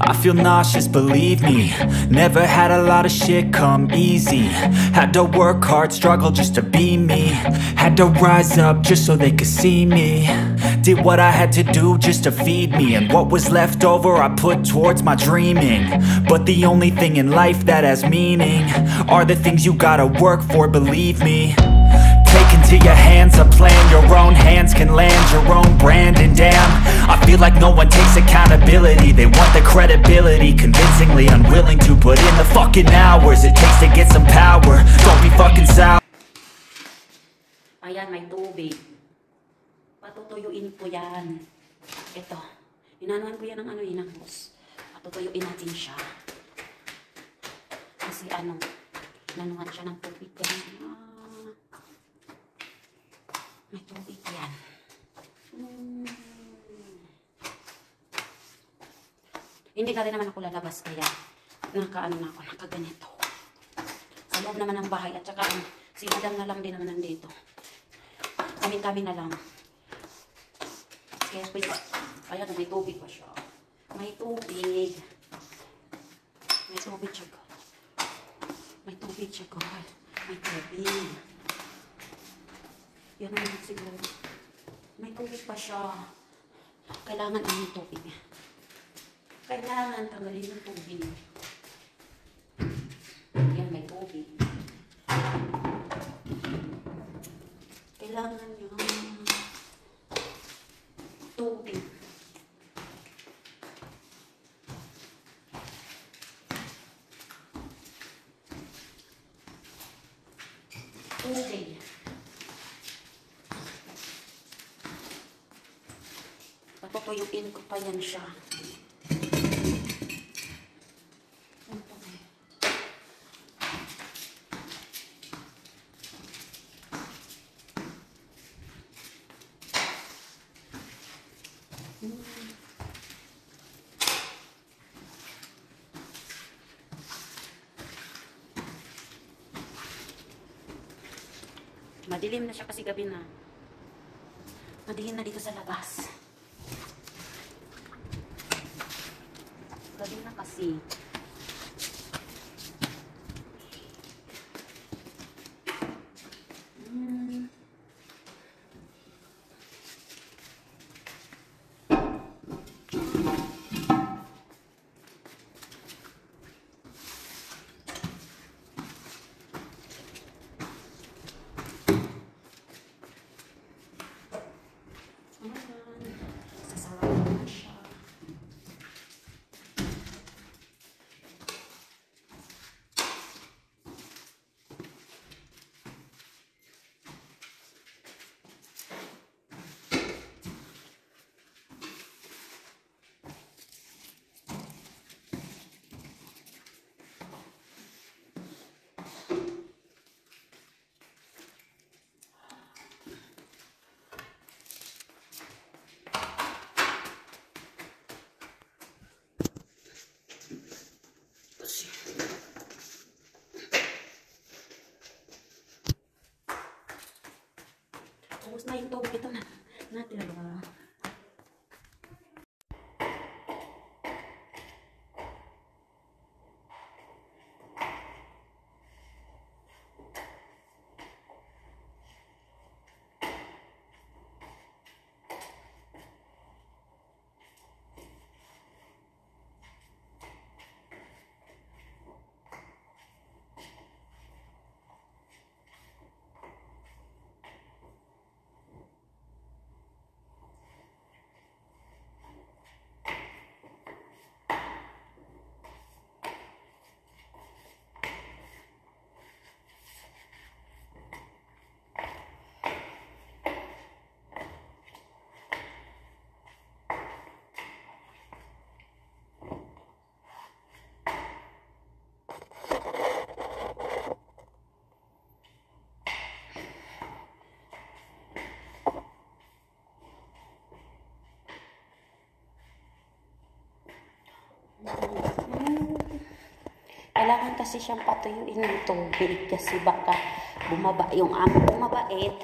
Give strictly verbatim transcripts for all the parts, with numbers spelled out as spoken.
I feel nauseous, believe me. Never had a lot of shit come easy. Had to work hard, struggle just to be me. Had to rise up just so they could see me. Did what I had to do just to feed me. And what was left over I put towards my dreaming. But the only thing in life that has meaning are the things you gotta work for, believe me. Take into your hands a plan. Your own hands can land your own brand. And damn, I feel like no one takes accountability. They want the credibility, convincingly unwilling to put in the fucking hours it takes to get some power. Don't be fucking sour. Ayan, may tubig. Patutuyuin ko yan. Ito. Inanuhan ko yan ng ano, hinangos. Patutuyuin natin siya. Kasi ano, inanuhan siya ng tubig. Ganyan. May tubig yan. Hmm. Hindi na rin naman ako lalabas kaya nakaano na ako, nakaganito. Sa loob naman ng bahay at saka si madam na lang din naman nandito. Kami-kami na lang. Kaya pwede pa. Ayan, may tubig pa siya. May tubig. May tubig siya. May tubig siya. May tubig. Yan naman siguro. May tubig pa siya. Kailangan ang tubig niya. Kailangan tanggalin ng tubig. Yan, may tubig. Kailangan yung tubig. Tubig. Patutuyuin ko pa yan siya. Madilim na siya kasi gabi na. Madilim na dito sa labas. Gabi na kasi. Hmm. Tapos na yung tubig ito na. Natin na ba? Kailangan kasi siyang patuyuin ng tubig kasi baka bumaba yung amo bumabait.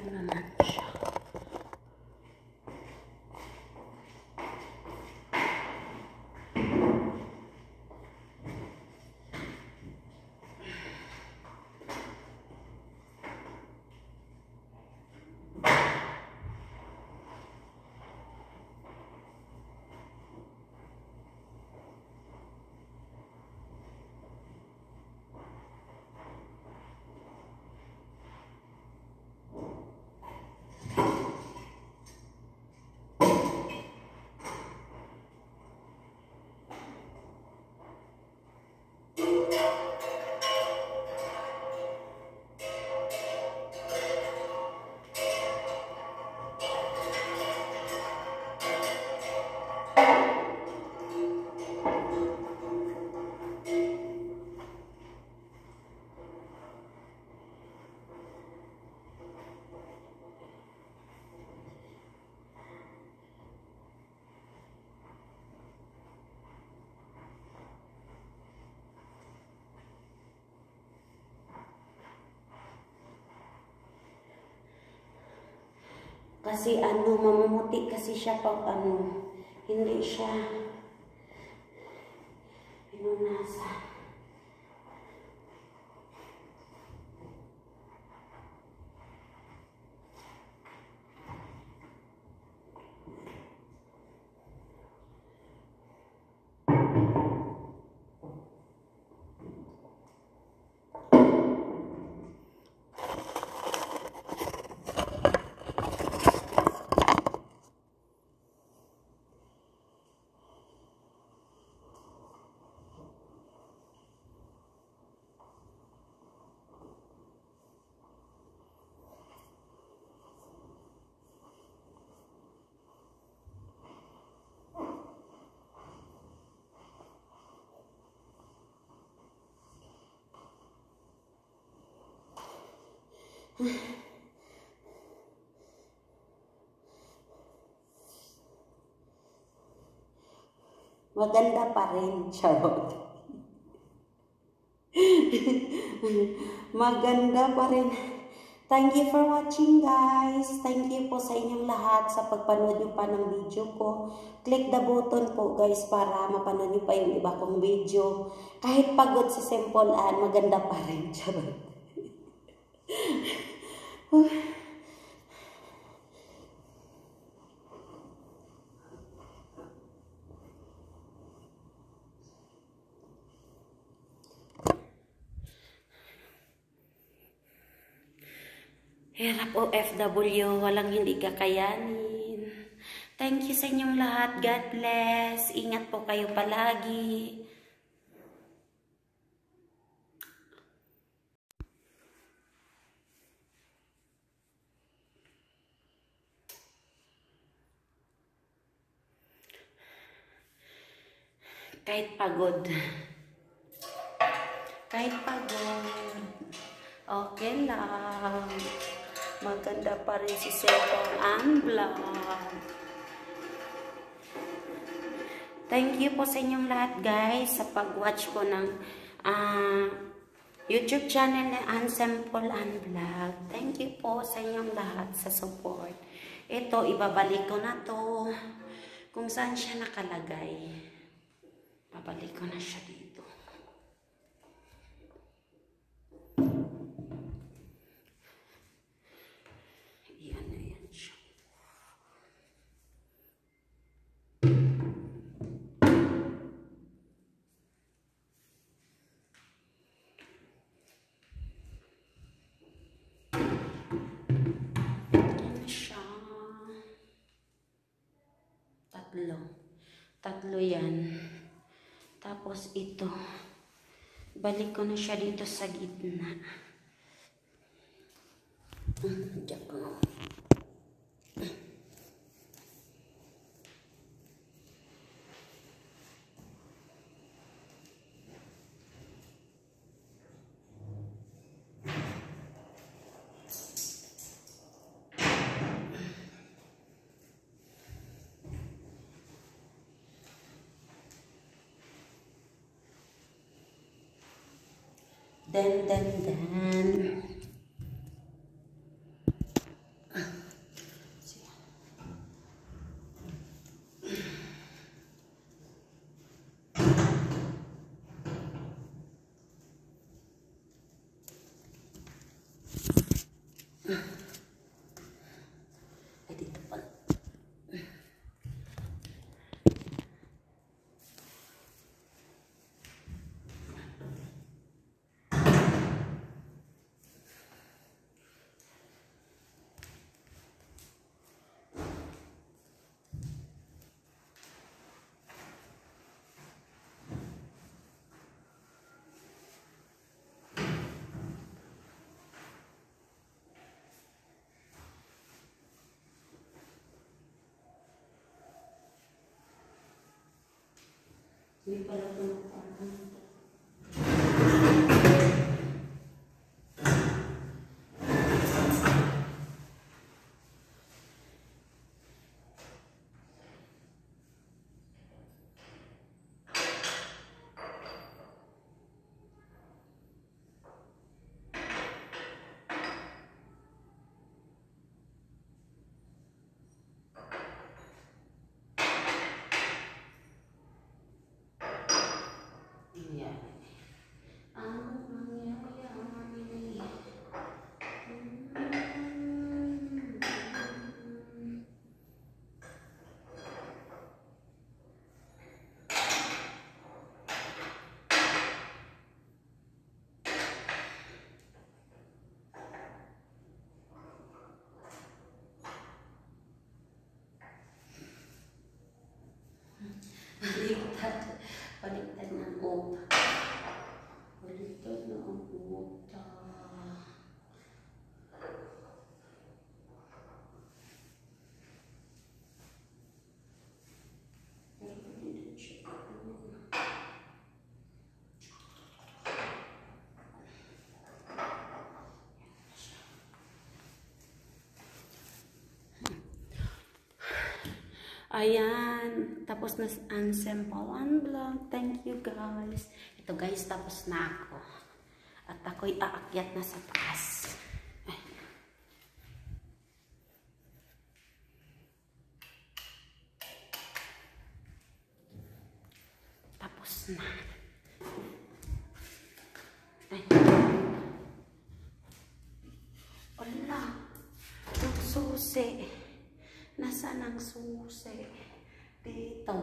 Ayan naman siya. Kasi ano, mamumuti kasi siya pag ano, hindi siya pinunasan. Maganda pa rin, charot. Maganda pa rin. Thank you for watching, guys. Thank you po sa inyong lahat sa pagpanood nyo pa ng video ko. Click the button po, guys, para mapanood nyo pa yung iba kong video. Kahit pagod si Simple Ann, maganda pa rin, charot. Hirap O F W, walang hindi kakayanin. Thank you sa inyong lahat. God bless. Ingat po kayo palagi. Kahit pagod. Kahit pagod. Okay lang. Maganda pa rin si Simple Ann Vlog. Thank you po sa inyong lahat, guys, sa pag-watch po ng uh, YouTube channel ni Ann Simple Ann Vlog. Thank you po sa inyong lahat sa support. Ito, ibabalik ko na to kung saan siya nakalagay. Babalik ko na siya dito. Tatlo. Tatlo yan. Tapos ito. Balik ko na siya dito sa gitna. Diyan ko. Dan, dan, dan. Ay, dito pa. Hindi pala ito nakapaan. Baliktad. Baliktad ng uta. Baliktad na ang uta. Ayan, tapos na ang simple unblock. Thank you guys. Ito guys, tapos na ako. At ako'y aakyat na sa taas. Ay. Tapos na. Ay. Wala. Ang susi. Nasaan ang susi? Dito.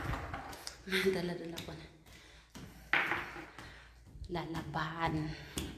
Dala-dala ko na. Lalaban.